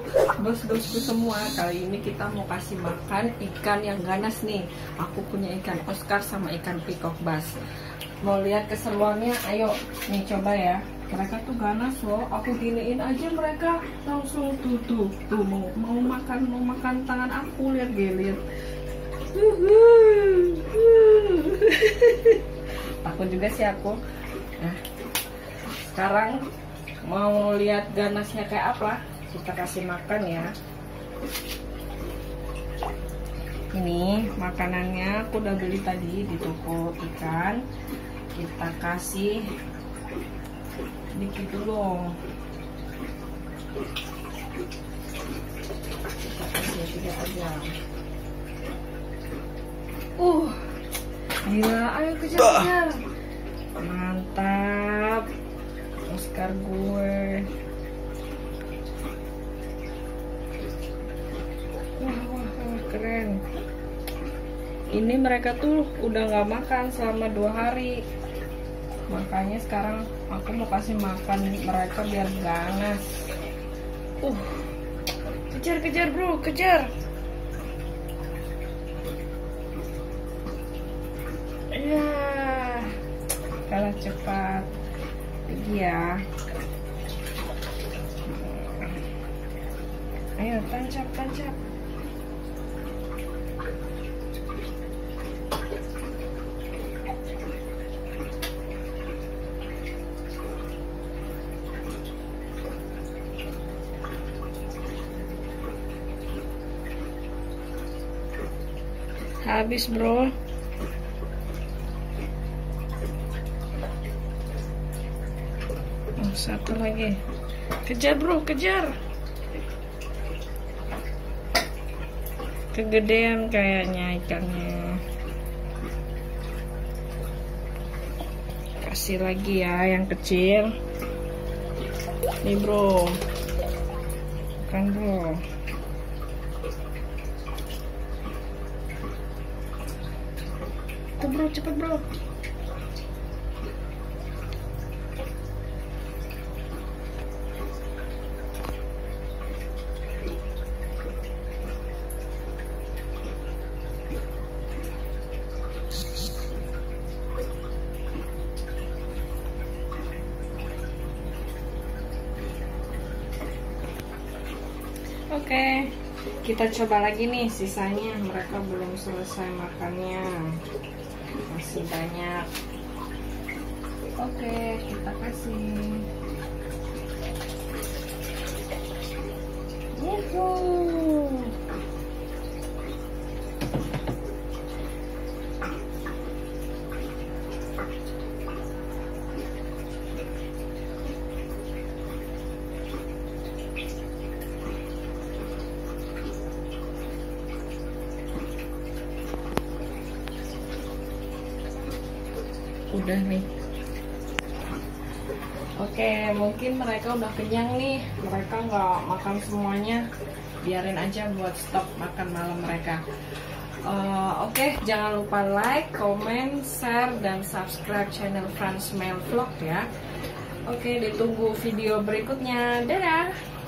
bos-bosku semua, kali ini kita mau kasih makan ikan yang ganas nih. Aku punya ikan Oscar sama ikan peacock bass. Mau lihat keseruannya? Ayo nih, coba ya. Mereka tuh ganas loh. Aku giniin aja mereka langsung tuh mau makan tangan aku. Lihat lihat. Takut juga sih aku. Nah, sekarang mau lihat ganasnya kayak apa, kita kasih makan ya. Ini makanannya aku udah beli tadi di toko ikan. Kita kasih dikit dulu. Kita kasih tiga aja. Gila, ayo kejar-kejar. Mantap, Oscar gue. Wah, keren. Ini mereka tuh udah nggak makan selama 2 hari. Makanya sekarang aku mau kasih makan mereka biar ganas. Kejar bro, kejar. Ya, kalah cepat. Lagi ya. Ayo tancap. Habis bro. Satu lagi. Kejar bro, kejar. Kegedean kayaknya ikannya. Kasih lagi ya yang kecil. Nih bro. Makan bro. Tuh bro, cepet bro. Oke, kita coba lagi nih sisanya. Mereka belum selesai makannya, masih banyak. Oke, kita kasih. Yuhuu. Udah nih. Oke, mungkin mereka udah kenyang nih. Mereka nggak makan semuanya. Biarin aja buat stok makan malam mereka. Oke, jangan lupa like, comment, share, dan subscribe channel Franz Mel Vlog ya. Oke, ditunggu video berikutnya. Dadah.